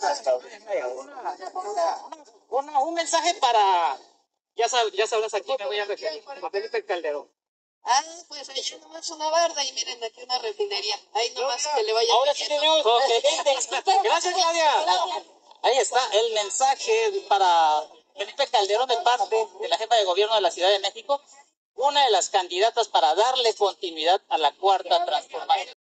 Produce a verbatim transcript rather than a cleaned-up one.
Una- un mensaje para, ya sabes, ya sabes a quién me voy a referir, a Felipe Calderón. Ah, pues allá nomás una barda y miren aquí una refinería. Ahí nomás que le vaya. Ahora sí tenemos. Gracias, Claudia. Ahí está el mensaje para Felipe Calderón de parte de la jefa de gobierno de la Ciudad de México, una de las candidatas para darle continuidad a la cuarta transformación.